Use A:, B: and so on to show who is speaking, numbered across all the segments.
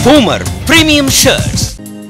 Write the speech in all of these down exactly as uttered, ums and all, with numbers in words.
A: Boomer Premium Shirts.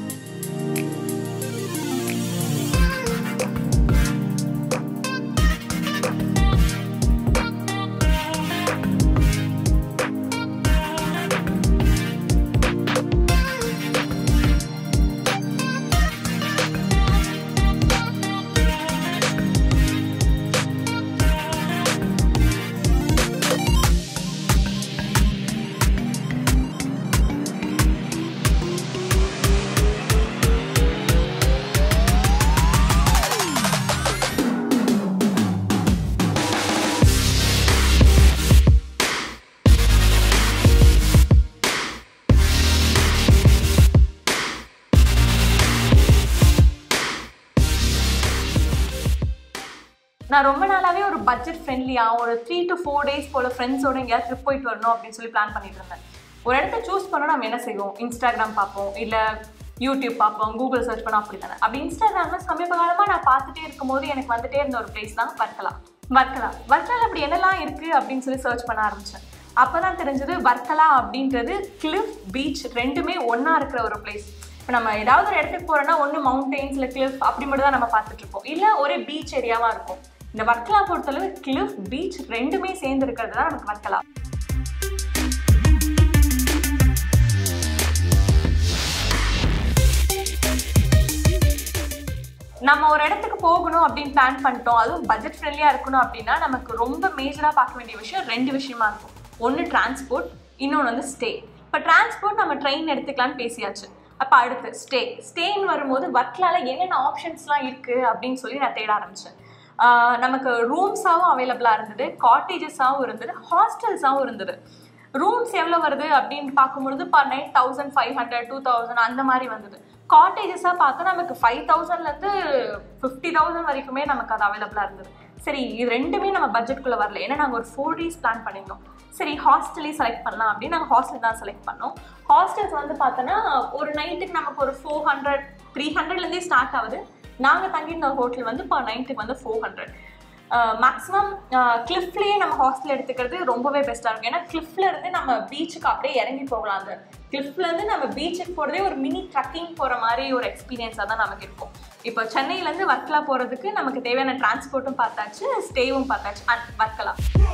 B: நான் ரொம்ப நாளாவே ஒரு பட்ஜெட் ஃப்ரெண்ட்லியா ஒரு three to four டேஸ் போல ஃப்ரெண்ட்ஸோட எங்கேயாவது ட்ரிப் போயிட்டு வரணும் அப்படின்னு சொல்லி பிளான் பண்ணிட்டு இருந்தேன். ஒரு இடத்த சூஸ் பண்ணோம், நம்ம என்ன செய்வோம்? இன்ஸ்டாகிராம் பார்ப்போம், இல்லை யூடியூப் பார்ப்போம், கூகுள் சர்ச் பண்ணோம், அப்படி தானே. அப்படி இன்ஸ்டாகிராமில் சமீப காலமாக நான் பார்த்துட்டே இருக்கும்போது எனக்கு வந்துட்டே இருந்த ஒரு பிளேஸ் தான் வர்க்கலா. வர்க்கலா வர்க்கலா அப்படி என்னெல்லாம் இருக்குது அப்படின்னு சொல்லி சர்ச் பண்ண ஆரம்பித்தேன். அப்போ தான் தெரிஞ்சது வர்க்கலா அப்படின்றது கிளிஃப் பீச் ரெண்டுமே ஒன்றா இருக்கிற ஒரு பிளேஸ். இப்போ நம்ம ஏதாவது ஒரு இடத்துக்கு போகிறோன்னா ஒன்று மவுண்டெயின்ஸ் இல்லை கிளிஃப் அப்படி மட்டும் தான் நம்ம பார்த்துட்டு இருப்போம், இல்லை ஒரே பீச் ஏரியாவாக இருக்கும். இந்த வர்க்கலா பொறுத்தளவு கிளிஃப் பீச் ரெண்டுமே சேர்ந்து இருக்கிறது தான் நமக்கு வர்க்கலா. நம்ம ஒரு இடத்துக்கு போகணும் அப்படின்னு பிளான் பண்ணிட்டோம், அதுவும் பட்ஜெட் ஃப்ரெண்ட்லியாக இருக்கணும் அப்படின்னா நமக்கு ரொம்ப மேஜராக பார்க்க வேண்டிய விஷயம் ரெண்டு விஷயமா இருக்கும். ஒன்று டிரான்ஸ்போர்ட், இன்னொன்று வந்து ஸ்டே. இப்போ டிரான்ஸ்போர்ட் நம்ம ட்ரெயின் எடுத்துக்கலான்னு பேசியாச்சு. அப்போ அடுத்து ஸ்டே. ஸ்டேன்னு வரும்போது வர்க்கலாவில் என்னென்ன ஆப்ஷன்ஸ்லாம் இருக்குது அப்படின்னு சொல்லி நான் தேட ஆரம்பித்தேன். நமக்கு ரூம்ஸாகவும் அவைலபிளாக இருந்தது, காட்டேஜஸாகவும் இருந்தது, ஹாஸ்டல்ஸாகவும் இருந்தது. ரூம்ஸ் எவ்வளோ வருது அப்படின்னு பார்க்கும்பொழுது per night thousand five hundred two thousand அந்த மாதிரி வந்தது. காட்டேஜஸாக பார்த்தா நமக்கு ஃபைவ் தௌசண்ட்லேருந்து ஃபிஃப்டி தௌசண்ட் வரைக்குமே நமக்கு அது அவைலபிளாக இருந்தது. சரி, இது ரெண்டுமே நம்ம பட்ஜெட்குள்ளே வரல, ஏன்னா நாங்கள் ஒரு ஃபோர் டேஸ் பிளான் பண்ணியிருந்தோம். சரி, ஹாஸ்டலே செலக்ட் பண்ணலாம் அப்படின்னு நாங்கள் ஹாஸ்டல் தான் செலக்ட் பண்ணோம். ஹாஸ்டல்ஸ் வந்து பார்த்தோன்னா ஒரு நைட்டுக்கு நமக்கு ஒரு ஃபோர் ஹண்ட்ரட் த்ரீ ஹண்ட்ரட்லேருந்தே ஸ்டார்ட் ஆகுது. நாங்கள் தங்கியிருந்த ஹோட்டல் வந்து இப்போ நைட்டுக்கு வந்து ஃபோர் ஹண்ட்ரட். மேக்ஸிமம் கிளிஃப்லேயே நம்ம ஹாஸ்டல் எடுத்துக்கிறது ரொம்பவே பெஸ்ட்டாக இருக்கும். ஏன்னா கிளிஃப்ல இருந்து நம்ம பீச்சுக்கு அப்படியே இறங்கி போகலாம். அந்த கிளிஃப்லேருந்து நம்ம பீச்சுக்கு போகிறதே ஒரு மினி ட்ரக்கிங் போகிற மாதிரி ஒரு எக்ஸ்பீரியன்ஸாக தான் நமக்கு இருக்கும். இப்போ சென்னையிலேருந்து வர்க்கலா போகிறதுக்கு நமக்கு தேவையான டிரான்ஸ்போர்ட்டும் பார்த்தாச்சு, ஸ்டேவும் பார்த்தாச்சு. அண்ட் வர்க்கலா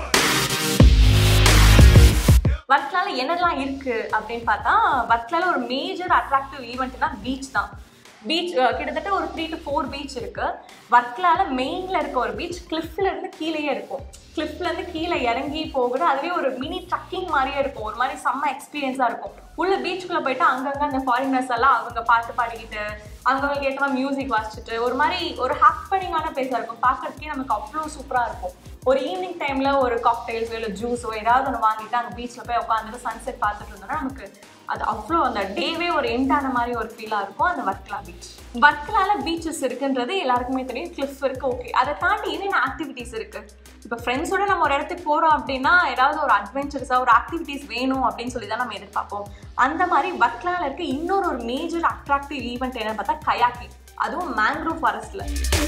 B: வர்க்கலாவில் என்னெல்லாம் இருக்குது அப்படின்னு பார்த்தா, வர்க்கலாவில் ஒரு மேஜர் அட்ராக்டிவ் ஈவெண்ட்னா பீச் தான். பீச் கிட்டத்தட்ட ஒரு த்ரீ டு ஃபோர் பீச் இருக்குது. வர்க்கலாவில் மெயினில் இருக்க ஒரு பீச் கிளிஃப்ல இருந்து கீழேயே இருக்கும். கிளிஃப்லேருந்து கீழே இறங்கி போகுது, அதுவே ஒரு மினி ட்ரக்கிங் மாதிரியே இருக்கும். ஒரு மாதிரி செம்ம எக்ஸ்பீரியன்ஸாக இருக்கும். உள்ள பீச்சுக்குள்ளே போயிட்டு அங்கங்கே அந்த ஃபாரினர்ஸ் எல்லாம் அவங்க பாட்டு பாடிக்கிட்டு அவங்களுக்கு ஏற்ற மாதிரி மியூசிக் வாசிச்சுட்டு ஒரு மாதிரி ஒரு ஹாப்பனிங்கான பிளேஸாக இருக்கும். பார்க்கறதுக்கே நமக்கு அவ்வளோ சூப்பராக இருக்கும். ஒரு ஈவினிங் டைமில் ஒரு காக்டெயில்ஸோ இல்லை ஜூஸோ ஏதாவது ஒன்று வாங்கிட்டு அங்கே பீச்சில் போய் உட்காந்துட்டு சன்செட் பார்த்துட்டு இருந்தோம்னா நமக்கு அது அவ்வளோ அந்த டேவே ஒரு எண்டான மாதிரி ஒரு ஃபீலாக இருக்கும். அந்த வர்க்கலா பீச். வர்க்கலாவில் பீச்சஸ் இருக்குன்றது எல்லாருக்குமே தெரியும். கிளிஃப் இருக்குது, ஓகே. அதை தாண்டி என்னென்ன ஆக்டிவிட்டீஸ் இருக்குது? இப்போ ஃப்ரெண்ட்ஸோட நம்ம ஒரு இடத்துக்கு போகிறோம் அப்படின்னா ஏதாவது ஒரு அட்வென்ச்சர்ஸாக ஒரு ஆக்டிவிட்டீஸ் வேணும் அப்படின்னு சொல்லி தான் நம்ம எதிர்பார்ப்போம். அந்த மாதிரி வர்க்கலாவில் இருக்க இன்னொரு ஒரு மேஜர் அட்ராக்டிவ் ஈவெண்ட் என்னன்னு பார்த்தா கயாக்கிங், அதுவும் மேங்க்ரோவ் ஃபாரஸ்ட்டில்.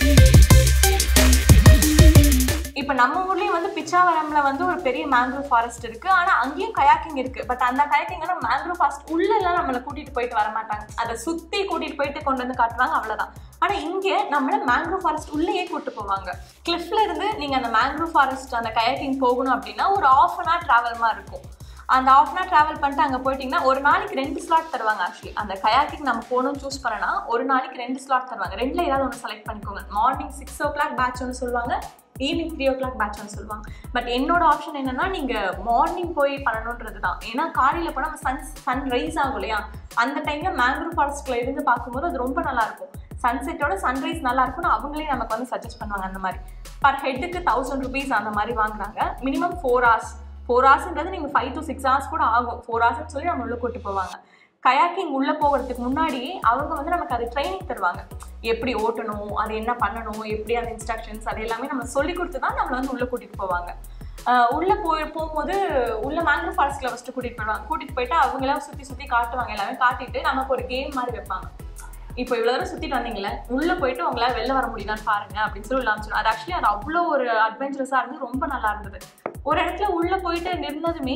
B: இப்போ நம்ம ஊர்லேயும் வந்து பிச்சாவரம்ல வந்து ஒரு பெரிய மேங்க்ரோவ் ஃபாரஸ்ட் இருக்குது, ஆனால் அங்கேயும் கயாக்கிங் இருக்குது. பட் அந்த கயாக்கிங்னா மேங்க்ரோவ் ஃபாரஸ்ட் உள்ளெல்லாம் நம்மளை கூட்டிகிட்டு போயிட்டு வர மாட்டாங்க, அதை சுற்றி கூட்டிகிட்டு போயிட்டு கொண்டு வந்து காட்டுவாங்க, அவ்வளோதான். ஆனால் இங்கே நம்மளை மேங்க்ரோவ் ஃபாரஸ்ட் உள்ளேயே கூப்பிட்டு போவாங்க. கிளிஃப்ல இருந்து நீங்கள் அந்த மேங்க்ரோவ் ஃபாரஸ்ட் அந்த கயாக்கிங் போகணும் அப்படின்னா ஒரு ஆஃப் அன் ஹவர் ட்ராவல் மாதிரி இருக்கும். அந்த ஆஃப் அன் ஹவர் ட்ராவல் பண்ணிட்டு அங்கே போயிட்டீங்கன்னா ஒரு நாளைக்கு ரெண்டு ஸ்லாட் தருவாங்க. ஆக்சுவலி அந்த கயாக்கிங் நம்ம போகணும்னு சூஸ் பண்ணனா ஒரு நாளைக்கு ரெண்டு ஸ்லாட் தருவாங்க. ரெண்டில் ஏதாவது ஒன்று செலக்ட் பண்ணிக்கோங்க. Morning six o'clock batch ஒன்று சொல்லுவாங்க, evening three o'clock batch ஒன்று சொல்லுவாங்க. பட் என்னோட ஆப்ஷன் என்னன்னா நீங்கள் மார்னிங் போய் பண்ணணுன்றது தான். ஏன்னா காலையில் போனால் சன் சன் ரைஸ் ஆகும் இல்லையா, அந்த டைமில் மேங்க்ரோவ் ஃபாரஸ்ட்டில் இருந்து பார்க்கும்போது அது ரொம்ப நல்லாயிருக்கும். சன்செட்டோட சன்ரைஸ் நல்லா இருக்கும்னு அவங்களே நமக்கு வந்து சஜஸ்ட் பண்ணுவாங்க. அந்த மாதிரி பர் ஹெட்டுக்கு தௌசண்ட் ருபீஸ் அந்த மாதிரி வாங்குறாங்க. மினிமம் ஃபோர் ஹவர்ஸ் ஃபோர் ஹவர்ஸ்ன்றது நீங்கள் ஃபைவ் டு சிக்ஸ் ஹவர்ஸ் கூட ஆகும். ஃபோர் ஹவர்ஸ்ன்னு சொல்லி நம்ம உள்ளே கூட்டு போவாங்க. கயாக்கிங் உள்ளே போகிறதுக்கு முன்னாடி அவங்க வந்து நமக்கு அது ட்ரைனிங் தருவாங்க. எப்படி ஓட்டணும், அது என்ன பண்ணணும், எப்படி அந்த இன்ஸ்ட்ரக்ஷன்ஸ் அது எல்லாமே நம்ம சொல்லி கொடுத்து தான் நம்மளை வந்து உள்ளே கூட்டிகிட்டு போவாங்க. உள்ளே போய் போகும்போது உள்ள மேங்க்ரோவ் ஃபாரஸ்ட்டில் ஃபஸ்ட்டு கூட்டிகிட்டு போயிடுவாங்க. கூட்டிகிட்டு போயிட்டு அவங்களாம் சுற்றி சுற்றி காட்டுவாங்க. எல்லாமே காட்டிட்டு நமக்கு ஒரு கேம் மாதிரி வைப்பாங்க. இப்போ இவ்வளோ தூரம் சுற்றிட்டு வந்தீங்களே, உள்ளே போயிட்டு உங்களால் வெளில வர முடியுதான்னு பாருங்க அப்படின்னு சொல்லி விளாமிச்சிடும். அது ஆக்சுவலி அது அவ்வளோ ஒரு அட்வென்ச்சரஸாக இருந்து ரொம்ப நல்லா இருந்தது. ஒரு இடத்துல உள்ளே போயிட்டு நின்றதுமே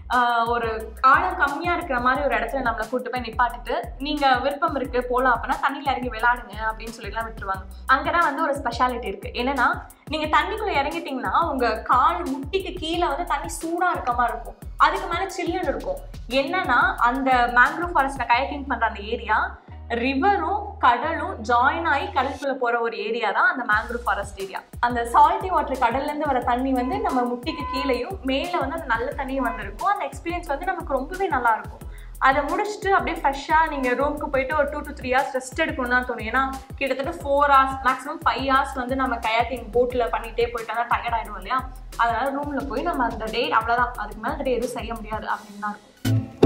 B: ஒரு ஆழம் கம்மியா இருக்கிற மாதிரி ஒரு இடத்துல நம்மளை கூட்டு போய் நிப்பாட்டிட்டு நீங்க விருப்பம் இருக்கு போலாம் அப்படின்னா தண்ணியில இறங்கி விளையாடுங்க அப்படின்னு சொல்லிட்டுலாம் விட்டுருவாங்க. அங்கதான் வந்து ஒரு ஸ்பெஷாலிட்டி இருக்கு. என்னன்னா நீங்க தண்ணிக்குள்ள இறங்கிட்டீங்கன்னா உங்க கால் முட்டிக்கு கீழே வந்து தண்ணி சூடா இருக்க மாதிரி இருக்கும், அதுக்கு மேல சில்லுன்னு இருக்கும். என்னன்னா அந்த மேங்க்ரோவ் ஃபாரஸ்ட்ல கயாக்கிங் பண்ற அந்த ஏரியா ரிவரும் கடலும் ஜாயின் ஆகி கடலுக்குள்ள போற ஒரு ஏரியா தான் அந்த மேங்க்ரோவ் ஃபாரஸ்ட் ஏரியா. அந்த சால்ட்டி வாட்டர் கடல்ல இருந்து வர தண்ணி வந்து நம்ம முட்டிக்கு கீழேயும் மேல வந்து அந்த நல்ல தண்ணியும் வந்திருக்கும். அந்த எக்ஸ்பீரியன்ஸ் வந்து நமக்கு ரொம்பவே நல்லா இருக்கும். அதை முடிச்சுட்டு அப்படியே ஃப்ரெஷ்ஷா நீங்க ரூமுக்கு போயிட்டு ஒரு two to three hours rest எடுக்கணும் தான் தோணும். ஏன்னா கிட்டத்தட்ட four hours maximum five hours வந்து நம்ம கயாக்கிங் போட்ல பண்ணிட்டே போயிட்டா தான் டயர்ட் ஆயிடும் இல்லையா. அதனால ரூம்ல போய் நம்ம அந்த டே அவ்வளவுதான், அதுக்கு மேல அந்த டே எதுவும் செய்ய முடியாது அப்படின்னு தான் இருக்கும்.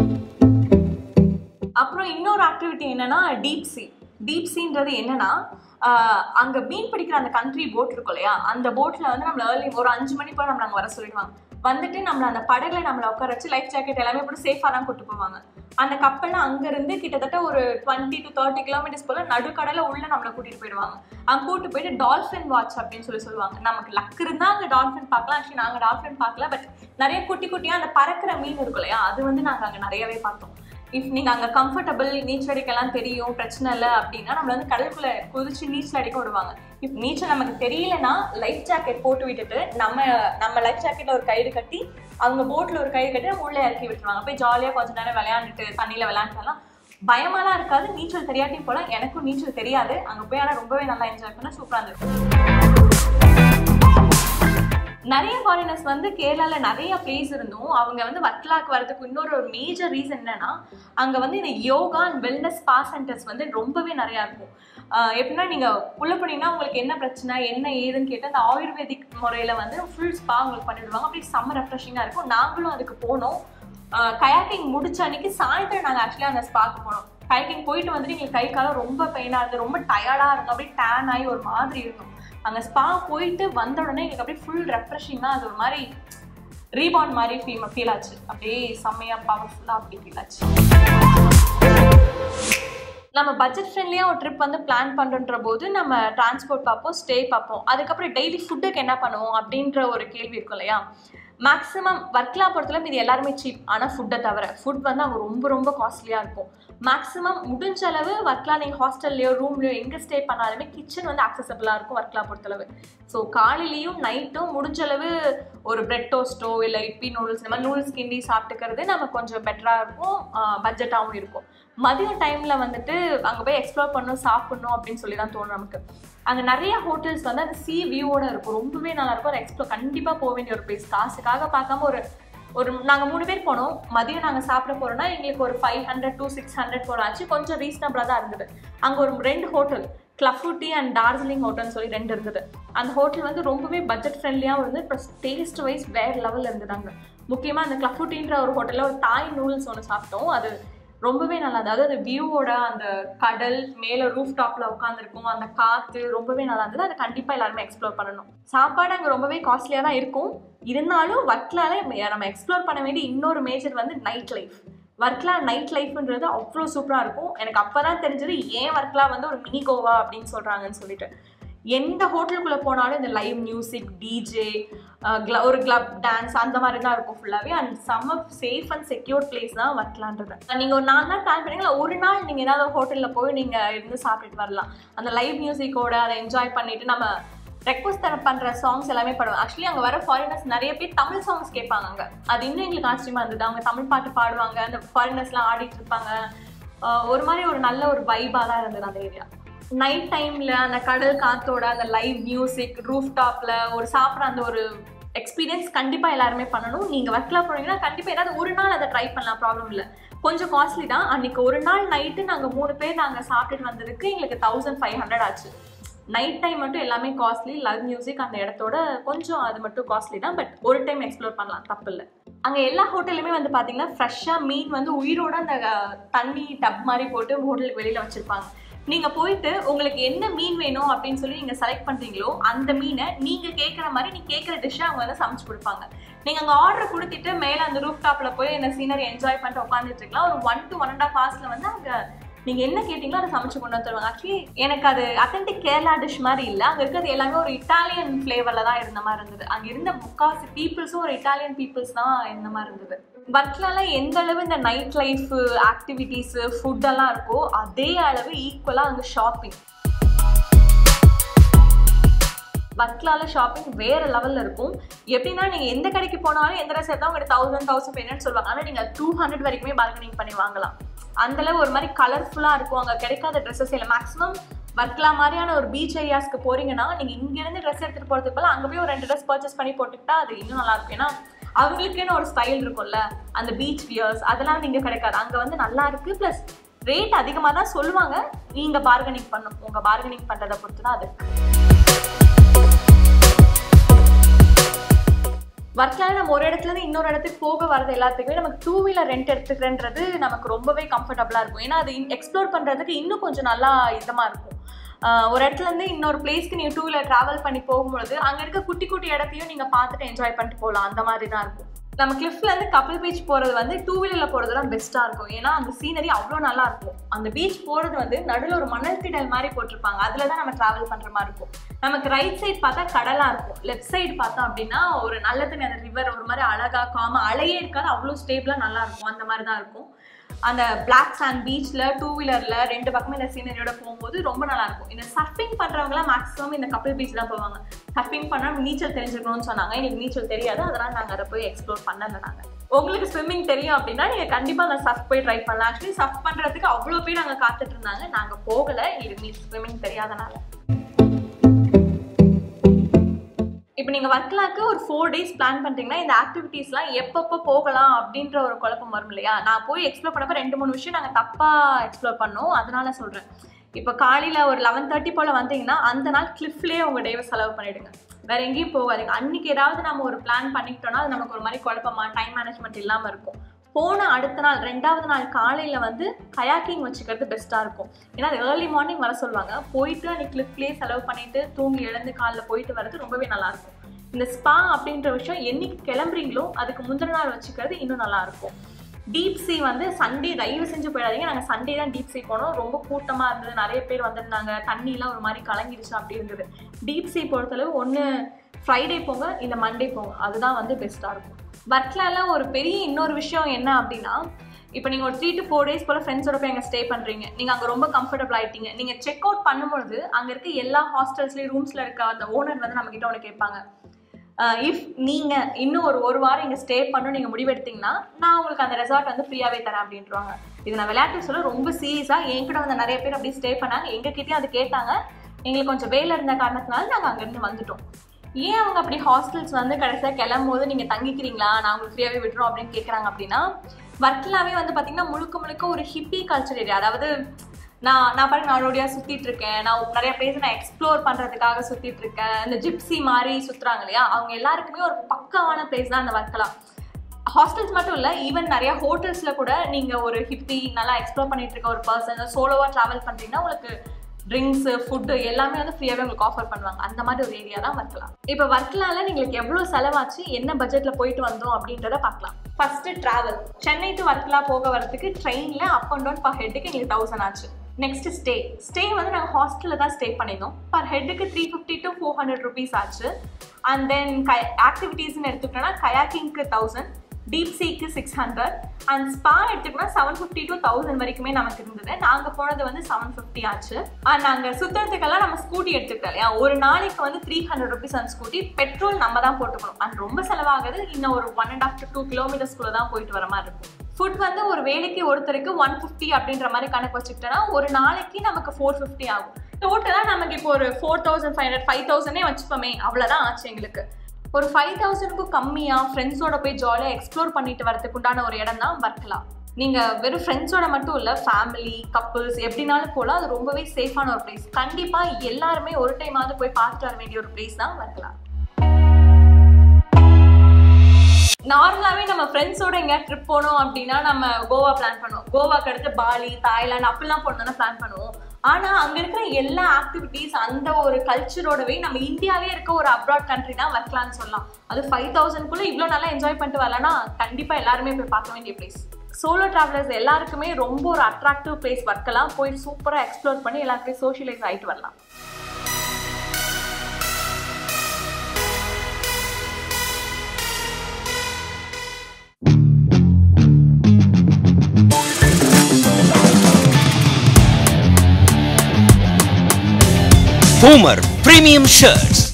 B: அப்புறம் இன்னொரு ஆக்டிவிட்டி என்னன்னா டீப் சீ. டீப் சீன்றது என்னன்னா அங்க மீன் பிடிக்கிற அந்த கண்ட்ரி போட் இருக்கும் இல்லையா, அந்த போட்ல வந்து நம்மள ஏர்லி ஒரு அஞ்சு மணி போல நம்ம அங்க வர சொல்லிடுவாங்க. வந்துட்டு நம்மள அந்த படகுல நம்மள உட்கார வச்சு லைஃப் ஜாக்கெட் எல்லாமே போட்டு சேஃபா தான் கூட்டு போவாங்க. அந்த கப்பல்ல அங்க இருந்து கிட்டத்தட்ட ஒரு டுவெண்ட்டி டு தேர்ட்டி கிலோமீட்டர்ஸ் போல நடுக்கடல உள்ள நம்மளை கூட்டிட்டு போயிடுவாங்க. அங்க கூட்டு போயிட்டு டால்ஃபின் வாட்ச் அப்படின்னு சொல்லி சொல்லுவாங்க. நமக்கு லக் இருந்தா அங்க டால்ஃபின் பார்க்கலாம். ஆக்சுவலி நாங்க டால்ஃபின் பார்க்கல, பட் நிறைய குட்டி குட்டியா அந்த பறக்கிற மீன் இருக்கும் இல்லையா, அது வந்து நாங்க அங்க நிறையவே பார்த்தோம். இஃப் நீங்கள் அங்கே கம்ஃபர்டபுள் நீச்சல் அடிக்கலாம் தெரியும் பிரச்சனை இல்லை அப்படின்னா நம்மள வந்து கடலுக்குள்ளே குதிச்சு நீச்சல் அடிக்க விடுவாங்க. இப் நீச்சல் நமக்கு தெரியலன்னா லைஃப் ஜாக்கெட் போட்டு விட்டுட்டு நம்ம நம்ம லைஃப் ஜாக்கெட்டில் ஒரு கயிறு கட்டி அவங்க போட்டில் ஒரு கயிறு கட்டி நம்ம உள்ளே இறக்கி விட்டுருவாங்க. போய் ஜாலியாக கொஞ்சம் நேரம் விளையாண்டுட்டு தண்ணியில் விளையாண்டுலாம் பயமாலாம் இருக்காது. நீச்சல் தெரியாட்டியும் போல எனக்கும் நீச்சல் தெரியாது. அங்கே போய் ஆனால் ரொம்பவே நல்லா என்ஜாய் பண்ண சூப்பராக இருந்துச்சு. நிறைய ஃபாரினர்ஸ் வந்து கேரளால நிறைய பிளேஸ் இருந்தும் அவங்க வந்து வர்க்கலாக்கு வரதுக்கு இன்னொரு ஒரு மேஜர் ரீசன் என்னன்னா அங்க வந்து இந்த yoga and wellness spa centres வந்து ரொம்பவே நிறைய இருக்கும். எப்படின்னா நீங்க உள்ள போனீங்கன்னா உங்களுக்கு என்ன பிரச்சனை என்ன ஏதுன்னு கேட்டு அந்த ஆயுர்வேதிக் முறையில வந்து ஃபுல் ஸ்பா உங்களுக்கு பண்ணிவிடுவாங்க. அப்படி செம்ம ரெஃப்ரெஷிங்கா இருக்கும். நாங்களும் அதுக்கு போனோம். கயாக்கிங் முடிச்ச அன்னைக்கு சாயந்தரம் நாங்கள் ஆக்சுவலி அந்த ஸ்பாக்கு போனோம். கயாக்கிங் போயிட்டு வந்துட்டு எங்களுக்கு கை காலம் ரொம்ப பெயினாக இருந்தது, ரொம்ப டயர்டாக இருந்தோம், அப்படியே டேன் ஆகி ஒரு மாதிரி இருக்கும். அங்கே ஸ்பா போயிட்டு வந்த உடனே எங்களுக்கு அப்படியே ஃபுல் ரெஃப்ரெஷிங்காக அது ஒரு மாதிரி ரீபாண்ட் மாதிரி ஃபீல் ஃபீல் ஆச்சு. அப்படியே செம்மையாக பவர்ஃபுல்லாக அப்படி ஃபீல் ஆச்சு. நம்ம பட்ஜெட் ஃப்ரெண்ட்லியாக ஒரு ட்ரிப் வந்து பிளான் பண்ணுற போது நம்ம டிரான்ஸ்போர்ட் பார்ப்போம், ஸ்டே பார்ப்போம், அதுக்கப்புறம் டெய்லி ஃபுட்டுக்கு என்ன பண்ணுவோம் அப்படின்ற ஒரு கேள்வி இருக்கும் இல்லையா. மேக்ஸிமம் வர்க்கலா பொறுத்தளவு இது எல்லாருமே சீப், ஆனால் ஃபுட்டை தவிர ஃபுட் வந்து அவங்க ரொம்ப ரொம்ப காஸ்ட்லியாக இருக்கும். மேக்ஸிமம் முடிஞ்ச அளவு வர்க்கலா நீங்கள் ஹாஸ்டல்லையோ ரூம்லையோ எங்கே ஸ்டே பண்ணாலுமே கிச்சன் வந்து ஆக்சசபிளாக இருக்கும் வர்க்கலா பொறுத்தளவு. ஸோ காலையிலையும் நைட்டும் முடிஞ்ச அளவு ஒரு பிரெட் டோஸ்ட்டோ இல்லை இப்பி நூடுல்ஸ் இந்த மாதிரி நூடுல்ஸ் கிண்டி சாப்பிட்டுக்கிறது நம்ம கொஞ்சம் பெட்டராக இருக்கும், பட்ஜெட்டாகவும் இருக்கும். மதியம் டைமில் வந்துட்டு அங்கே போய் எக்ஸ்ப்ளோர் பண்ணணும் சாப்பிட்ணும் அப்படின்னு சொல்லி தான் தோணும் நமக்கு. அங்கே நிறைய ஹோட்டல்ஸ் வந்து அந்த சீ வியூவோட இருக்கும், ரொம்பவே நல்லாயிருக்கும். அதை எக்ஸ்ப்ளோர் கண்டிப்பாக போக வேண்டிய ஒரு பிளேஸ். காசுக்காக பார்க்காம ஒரு ஒரு நாங்கள் மூணு பேர் போனோம். மதியம் நாங்கள் சாப்பிட போகிறோம்னா எங்களுக்கு ஒரு five hundred two six hundred போகிற ஆச்சு. கொஞ்சம் ரீசனபிளாக தான் இருந்தது. அங்கே ஒரு ரெண்டு ஹோட்டல் கிளஃபுட்டி அண்ட் டார்ஜிலிங் ஹோட்டல்னு சொல்லி ரெண்டு இருந்தது. அந்த ஹோட்டல் வந்து ரொம்பவே பட்ஜெட் ஃப்ரெண்ட்லியாகவும் இருந்து ப்ளஸ் டேஸ்ட் வைஸ் வேறு லெவலில் இருந்ததாங்க. முக்கியமாக அந்த கிளஃபுட்டின்ற ஒரு ஹோட்டலில் ஒரு தாய் நூடுல்ஸ் ஒன்று சாப்பிட்டோம். அது ரொம்பவே நல்லா இருந்தது. அதாவது அந்த வியூவோட அந்த கடல் மேலே ரூஃப் டாப்பில் உட்காந்துருக்கும் அந்த காற்று ரொம்பவே நல்லா இருந்தது. அதை கண்டிப்பாக எல்லாருமே எக்ஸ்ப்ளோர் பண்ணணும். சாப்பாடு அங்கே ரொம்பவே காஸ்ட்லியாக தான் இருக்கும். இருந்தாலும் வர்க்கலால நம்ம எக்ஸ்ப்ளோர் பண்ண வேண்டிய இன்னொரு மேஜர் வந்து நைட் லைஃப். வர்க்கலா நைட் லைஃப்ன்றது அவ்வளோ சூப்பராக இருக்கும். எனக்கு அப்போ தான் தெரிஞ்சது ஏன் வர்க்கலா வந்து ஒரு மினி கோவா அப்படின்னு சொல்கிறாங்கன்னு சொல்லிட்டு. எந்த ஹோட்டலுக்குள்ளே போனாலும் இந்த லைவ் மியூசிக் டிஜே ஒரு கிளப் டான்ஸ் அந்த மாதிரி தான் இருக்கும் ஃபுல்லாகவே. அண்ட் செம்ம சேஃப் அண்ட் செக்யூர்ட் பிளேஸ் தான் வர்க்கலான்றது. நீங்கள் ஒரு நாலு நாள் பிளான் பண்ணீங்களா, ஒரு நாள் நீங்கள் ஏதாவது ஹோட்டலில் போய் நீங்கள் இருந்து சாப்பிட்டுட்டு வரலாம். அந்த லைவ் மியூசிக்கோட அதை என்ஜாய் பண்ணிவிட்டு நம்ம ரெக்வஸ்ட் தர பண்ணுற சாங்ஸ் எல்லாமே பாடுவோம். ஆக்சுவலி அங்கே வர ஃபாரினர்ஸ் நிறைய பேர் தமிழ் சாங்ஸ் கேட்பாங்க. அங்கே அது இன்னும் எங்களுக்கு ஆச்சரியமாக இருந்தது. அவங்க தமிழ் பாட்டு பாடுவாங்க, அந்த ஃபாரினர்ஸ்லாம் ஆடிட்டு இருப்பாங்க. ஒரு மாதிரி ஒரு நல்ல ஒரு வைபாக தான் இருந்தது அந்த ஏரியா. நைட் டைமில் அந்த கடல் காற்றோட அந்த லைவ் மியூசிக் ரூஃப் டாப்பில் ஒரு சாப்பிட்ற அந்த ஒரு எக்ஸ்பீரியன்ஸ் கண்டிப்பாக எல்லாருமே பண்ணணும். நீங்கள் வர்க்கலா போனீங்கன்னா கண்டிப்பாக ஏதாவது ஒரு நாள் அதை ட்ரை பண்ணலாம், ப்ராப்ளம் இல்லை. கொஞ்சம் காஸ்ட்லி தான். அன்றைக்கி ஒரு நாள் நைட்டு நாங்கள் மூணு பேர் நாங்கள் சாப்பிட்டுட்டு வந்ததுக்கு எங்களுக்கு தௌசண்ட் ஃபைவ் ஹண்ட்ரட் ஆச்சு. நைட் டைம் மட்டும் எல்லாமே காஸ்ட்லி. லைவ் மியூசிக் அந்த இடத்தோட கொஞ்சம் அது மட்டும் காஸ்ட்லி தான். பட் ஒரு டைம் எக்ஸ்ப்ளோர் பண்ணலாம், தப்பு இல்லை. அங்கே எல்லா ஹோட்டலுமே வந்து பார்த்தீங்கன்னா ஃப்ரெஷ்ஷாக மீன் வந்து உயிரோட அந்த தண்ணி டப் மாதிரி போட்டு ஹோட்டலுக்கு வெளியில் வச்சுருப்பாங்க. நீங்கள் போயிட்டு உங்களுக்கு என்ன மீன் வேணும் அப்படின்னு சொல்லி நீங்கள் செலக்ட் பண்ணுறீங்களோ அந்த மீனை நீங்கள் கேட்குற மாதிரி நீ கேட்குற டிஷ்ஷை அவங்க வந்து சமைச்சு கொடுப்பாங்க. நீங்கள் அங்கே ஆர்டர் கொடுத்துட்டு மேலே அந்த ரூஃப் டாப்பில் போய் அந்த சீனரி என்ஜாய் பண்ணிட்டு உட்காந்துட்டு இருக்கலாம். ஒரு one to one and half ஹவர்ஸில் வந்து அங்கே நீங்க என்ன கேட்டீங்களோ அதை சமைச்சு கொண்டு வந்து தருவாங்க. ஆக்சுவலி எனக்கு அது அத்தன்டிக் கேரளா டிஷ் மாதிரி இல்லை, அங்க இருக்கிறது எல்லாமே ஒரு இட்டாலியன் ஃபிளேவர்ல தான் இருந்த மாதிரி இருந்தது. அங்க இருந்த முக்காவாசி பீப்புள்ஸும் ஒரு இட்டாலியன் பீப்புள்ஸ் தான் இருந்த மாதிரி இருந்தது. வர்க்கலால எந்த அளவு இந்த நைட் லைஃப் ஆக்டிவிட்டீஸ் ஃபுட் எல்லாம் இருக்கோ அதே அளவு ஈக்குவலா அங்க ஷாப்பிங். வர்க்கலால ஷாப்பிங் வேற லெவல்ல இருக்கும். எப்படின்னா நீங்க எந்த கடைக்கு போனாலும் எந்த ட்ரெஸ் எடுத்தாலும் உங்களுக்கு தௌசண்ட் தௌசண்ட் என்னன்னு சொல்லுவாங்க. ஆனா நீங்க டூ ஹண்ட்ரட் வரைக்குமே பார்கனிங் பண்ணி வாங்கலாம். அந்த அளவு ஒரு மாதிரி கலர்ஃபுல்லா இருக்கும். அங்க கிடைக்காத ட்ரெஸ்ஸஸ் இல்லை. மேக்ஸிமம் வர்க்கலா மாதிரியான ஒரு பீச் ஏரியாஸ்க்கு போறீங்கன்னா நீங்க இங்க இருந்து ட்ரெஸ் எடுத்துட்டு போறதுக்கு போல அங்க போய் ஒரு ரெண்டு ட்ரெஸ் பர்ச்சேஸ் பண்ணி போட்டுக்கிட்டா அது இன்னும் நல்லா இருக்கும். ஏன்னா அவங்களுக்குன்னு ஒரு ஸ்டைல் இருக்கும்ல, அந்த பீச் வியர்ஸ் அதெல்லாம் நீங்க கிடைக்காது. அங்க வந்து நல்லா இருக்கு. பிளஸ் ரேட் அதிகமாக தான் சொல்லுவாங்க. நீங்க பார்கனிங் பண்ணும். உங்க பார்கனிங் பண்றதை பொறுத்து தான் அது இருக்கு. வர்க்கலால நம்ம ஒரு இடத்துல இருந்து இன்னொரு இடத்துக்கு போக வரது எல்லாத்துக்குமே நமக்கு டூ வீலர் ரெண்ட் எடுத்துக்கிறன்றது நமக்கு ரொம்பவே கம்ஃபர்டபுளா இருக்கும். ஏன்னா அது எக்ஸ்ப்ளோர் பண்றதுக்கு இன்னும் கொஞ்சம் நல்லா இதமா இருக்கும். ஒரு இடத்துல இருந்து இன்னொரு பிளேஸ்க்கு நீங்க டூ வீலர் டிராவல் பண்ணி போகும்பொழுது அங்க இருக்க குட்டி குட்டி இடத்தையும் நீங்க பார்த்துட்டு என்ஜாய் பண்ணிட்டு போகலாம். அந்த மாதிரி தான் இருக்கும். நம்ம கிளிஃப்ல இருந்து கப்பல் பீச் போறது வந்து டூ வீலர்ல போறது தான் பெஸ்டா இருக்கும். ஏன்னா அந்த சீனரி அவ்வளோ நல்லா இருக்கும். அந்த பீச் போறது வந்து நடுவில் ஒரு மணல் திடல் மாதிரி போட்டிருப்பாங்க. அதுலதான் நம்ம டிராவல் பண்ற மாதிரி இருக்கும். நமக்கு ரைட் சைட் பார்த்தா கடலா இருக்கும். லெஃப்ட் சைடு பார்த்தோம் அப்படின்னா ஒரு நல்ல தண்ணி, அந்த ரிவர் ஒரு மாதிரி அழகா காம அலையே இருக்காது, அவ்வளோ ஸ்டேபிளா நல்லா இருக்கும். அந்த மாதிரி தான் இருக்கும். அந்த பிளாக் சாண்ட் பீச்ல டூ வீலர்ல ரெண்டு பக்கமே இந்த சீனரியோட போகும்போது ரொம்ப நல்லா இருக்கும். இந்த சர்ஃபிங் பண்றவங்கலாம் மேக்ஸிமம் இந்த கப்பல் பீச் தான் போவாங்க. சர்ஃபிங் பண்ணா நீச்சல் தெரிஞ்சுக்கணும்னு சொன்னாங்க. எனக்கு நீச்சல் தெரியாது, அதனால நாங்கள் அதை போய் எக்ஸ்ப்ளோர் பண்ணல. நாங்கள் உங்களுக்கு ஸ்விம்மிங் தெரியும் அப்படின்னா நீங்க கண்டிப்பா அந்த சர்ஃப் போய் ட்ரை பண்ணலாம். ஆக்சுவலி சர்ஃப் பண்றதுக்கு அவ்வளோ பேர் அங்கே காத்துட்டு இருந்தாங்க. நாங்க போகல, எனக்கு ஸ்விம்மிங் தெரியாதனால. இப்போ நீங்கள் வர்க்கலாக்கு ஒரு ஃபோர் டேஸ் பிளான் பண்ணுறீங்கன்னா இந்த ஆக்டிவிட்டீஸ்லாம் எப்பப்போ போகலாம் அப்படின்ற ஒரு குழப்பம் வரும் இல்லையா? நான் போய் எக்ஸ்ப்ளோர் பண்ணப்போ ரெண்டு மூணு விஷயம் நாங்கள் தப்பாக எக்ஸ்ப்ளோர் பண்ணோம். அதனால சொல்கிறேன். இப்போ காலையில் ஒரு லெவன் தேர்ட்டி போல் வந்தீங்கன்னா அந்த நாள் கிளிஃப்லேயே உங்கள் டேவை செலவு பண்ணிவிடுங்க. வேறு எங்கேயும் போகாதீங்க. அன்றைக்கி ஏதாவது நம்ம ஒரு பிளான் பண்ணிக்கிட்டோம்னா அது நமக்கு ஒரு மாதிரி குழப்பமா டைம் மேனேஜ்மெண்ட் இல்லாமல் இருக்கும். போன அடுத்த நாள் ரெண்டாவது நாள் காலையில் வந்து கயாக்கிங் வச்சுக்கிறது பெஸ்ட்டாக இருக்கும். ஏன்னா அது ஏர்லி மார்னிங் வர சொல்லுவாங்க. போயிட்டு அன்றைக்கி கிளிஃப்லேயே செலவு பண்ணிவிட்டு தூங்கி எழுந்து காலையில் போயிட்டு வர்றது ரொம்பவே நல்லாயிருக்கும். இந்த ஸ்பா அப்படின்ற விஷயம் என்னைக்கு கிளம்புறீங்களோ அதுக்கு முந்தின நாள் வச்சுக்கிறது இன்னும் நல்லாயிருக்கும். டீப் சீ வந்து சண்டே தயவு செஞ்சு போயிடாதீங்க. நாங்கள் சண்டே தான் டீப் சீ போனோம். ரொம்ப கூட்டமாக இருந்தது, நிறைய பேர் வந்திருந்தாங்க, தண்ணிலாம் ஒரு மாதிரி கலங்கிடுச்சு அப்படி இருந்தது. டீப் சீ பொறுத்தளவு ஒன்று ஃப்ரைடே போங்க, இல்லை மண்டே போங்க, அதுதான் வந்து பெஸ்ட்டாக இருக்கும். வர்க்கலால ஒரு பெரிய இன்னொரு விஷயம் என்ன அப்படின்னா, இப்போ நீங்கள் ஒரு த்ரீ டு ஃபோர் டேஸ் போல் ஃப்ரெண்ட்ஸோட போய் அங்கே ஸ்டே பண்ணுறீங்க. நீங்கள் அங்கே ரொம்ப கம்ஃபர்டபுள் ஆகிட்டீங்க. நீங்கள் செக் அவுட் பண்ணும்பொழுது அங்கே இருக்க எல்லா ஹாஸ்டல்ஸ்லேயும் ரூம்ஸில் இருக்க அந்த ஓனர் வந்து நம்மக்கிட்ட ஒன்று கேட்பாங்க. இஃப் நீங்கள் இன்னும் ஒரு ஒரு வாரம் இங்கே ஸ்டே பண்ணணும் நீங்கள் முடிவெடுத்தீங்கன்னா நான் உங்களுக்கு அந்த ரெசார்ட் வந்து ஃப்ரீயாகவே தரேன் அப்படின்றாங்க. இது நான் விளையாட்டு சொல்ல ரொம்ப சீரியஸாக. என்கிட்ட வந்து நிறைய பேர் அப்படி ஸ்டே பண்ணாங்க. எங்ககிட்டயும் அது கேட்டாங்க. எங்களுக்கு கொஞ்சம் வேலை இருந்த காரணத்தினால நாங்கள் அங்கேருந்து வந்துட்டோம். ஏன் அவங்க அப்படி ஹாஸ்டல்ஸ் வந்து கடைசியாக கிளம்பும் போது நீங்கள் தங்கிக்கிறீங்களா, நான் உங்களுக்கு ஃப்ரீயாகவே விட்டுறோம் அப்படின்னு கேட்குறாங்க. அப்படின்னா வர்க்கலாவே வந்து பார்த்தீங்கன்னா முழுக்க முழுக்க ஒரு ஹிப்பி கல்ச்சர் ஏரியா. அதாவது நான் நான் பாருங்க நாடோடியாக சுற்றிட்டு இருக்கேன். நான் நிறைய பிளேஸ் நான் எக்ஸ்ப்ளோர் பண்ணுறதுக்காக சுற்றிட்டு இருக்கேன். இந்த ஜிப்சி மாதிரி சுற்றுறாங்க இல்லையா, அவங்க எல்லாருக்குமே ஒரு பக்காவான பிளேஸ் தான் அந்த வர்க்கலா. ஹாஸ்டல்ஸ் மட்டும் இல்லை, ஈவன் நிறைய ஹோட்டல்ஸில் கூட நீங்கள் ஒரு ஹிப்பி நல்லா எக்ஸ்ப்ளோர் பண்ணிட்டு இருக்க ஒரு பர்சன் சோலோவாக ட்ராவல் பண்ணுறீங்கன்னா உங்களுக்கு ட்ரிங்க்ஸு ஃபுட்டு எல்லாமே வந்து ஃப்ரீயாகவே உங்களுக்கு ஆஃபர் பண்ணுவாங்க. அந்த மாதிரி ஒரு ஏரியா தான் வர்க்கலா. இப்போ வர்க்கலால உங்களுக்கு எவ்வளோ செலவாச்சு, என்ன பட்ஜெட்டில் போயிட்டு வந்தோம் அப்படின்றத பார்க்கலாம். First travel. Chennai to Varkala போக வரதுக்கு ட்ரெயினில் அப் அண்ட் டவுன் பர் ஹெட்டுக்கு எங்களுக்கு தௌசண்ட் ஆச்சு. நெக்ஸ்ட் ஸ்டே ஸ்டே வந்து நாங்கள் ஹாஸ்டலில் தான் ஸ்டே பண்ணியிருந்தோம். பர் ஹெட்டுக்கு three fifty to four hundred rupees ஆச்சு. அண்ட் தென் கை ஆக்டிவிட்டீஸ்ன்னு எடுத்துக்கிட்டோன்னா கயாக்கிங்க்கு தௌசண்ட், டீப் சீக்கு சிக்ஸ் ஹண்ட்ரட், அண்ட் ஸ்பா எடுத்துக்கிட்டோம்னா செவன் ஃபிஃப்டி டு தௌசண்ட் வரைக்குமே நமக்கு இருந்தது. நாங்கள் போனது வந்து செவன் ஃபிஃப்டி ஆச்சு. அண்ட் நாங்கள் சுற்றுறதுக்கெல்லாம் நம்ம ஸ்கூட்டி எடுத்துக்கிட்டோம் இல்லையா, ஒரு நாளைக்கு வந்து த்ரீ ஹண்ட்ரட் ருபீஸ் அந்த ஸ்கூட்டி. பெட்ரோல் நம்ம தான் போட்டுக்கணும். அண்ட் ரொம்ப செலவாகுது. இன்னும் ஒரு one and half to two கிலோமீட்டர்ஸ்குள்ளே தான் போயிட்டு வர மாதிரி இருக்கும். ஃபுட் வந்து ஒரு வேலைக்கு ஒருத்தருக்கு ஒன் ஃபிஃப்டி அப்படின்ற மாதிரி கணக்கு வச்சுக்கிட்டோன்னா ஒரு நாளைக்கு நமக்கு ஃபோர் ஃபிஃப்டி ஆகும். டோட்டலாக நமக்கு இப்போ ஒரு four thousand five hundred five தௌசண்டே வச்சுப்போமே, அவ்வளோதான் ஆச்சு எங்களுக்கு. ஒரு ஃபைவ் தௌசண்ட்க்கும் கம்மியாக ஃப்ரெண்ட்ஸோட போய் ஜாலியாக எக்ஸ்ப்ளோர் பண்ணிட்டு வரதுக்கு உண்டான ஒரு இடம் தான் வர்க்கலா. நீங்கள் வெறும் ஃப்ரெண்ட்ஸோட மட்டும் இல்லை, ஃபேமிலி கப்புள்ஸ் எப்படினாலும் போகலாம். அது ரொம்பவே சேஃபான ஒரு பிளேஸ். கண்டிப்பாக எல்லாருமே ஒரு டைமாவது போய் பார்த்துட்டு வர வேண்டிய ஒரு பிளேஸ் தான் வர்க்கலா. நார்மலாகவே நம்ம ஃப்ரெண்ட்ஸோட எங்கேயா ட்ரிப் போனோம் அப்படின்னா நம்ம கோவா பிளான் பண்ணுவோம். கோவாக்கு அடுத்து பாலி, தாய்லாந்து அப்படிலாம் போனோம்னா பிளான் பண்ணுவோம். ஆனால் அங்கே இருக்கிற எல்லா ஆக்டிவிட்டீஸ் அந்த ஒரு கல்ச்சரோடவே நம்ம இந்தியாவே இருக்க ஒரு அப்ராட் கண்ட்ரி தான் வர்க்கலான்னு சொல்லலாம். அது ஃபைவ் தௌசண்ட்குள்ளே இவ்வளோ நல்லா என்ஜாய் பண்ணிட்டு வரலன்னா கண்டிப்பாக எல்லாருமே போய் பார்க்க வேண்டிய பிளேஸ். சோலோ டிராவலர்ஸ் எல்லாருக்குமே ரொம்ப ஒரு அட்ராக்டிவ் பிளேஸ் வர்க்கலா. போய் சூப்பராக எக்ஸ்ப்ளோர் பண்ணி எல்லாருக்கும் சோஷியலைஸ் ஆகிட்டு வரலாம்.
A: Boomer Premium Shirts.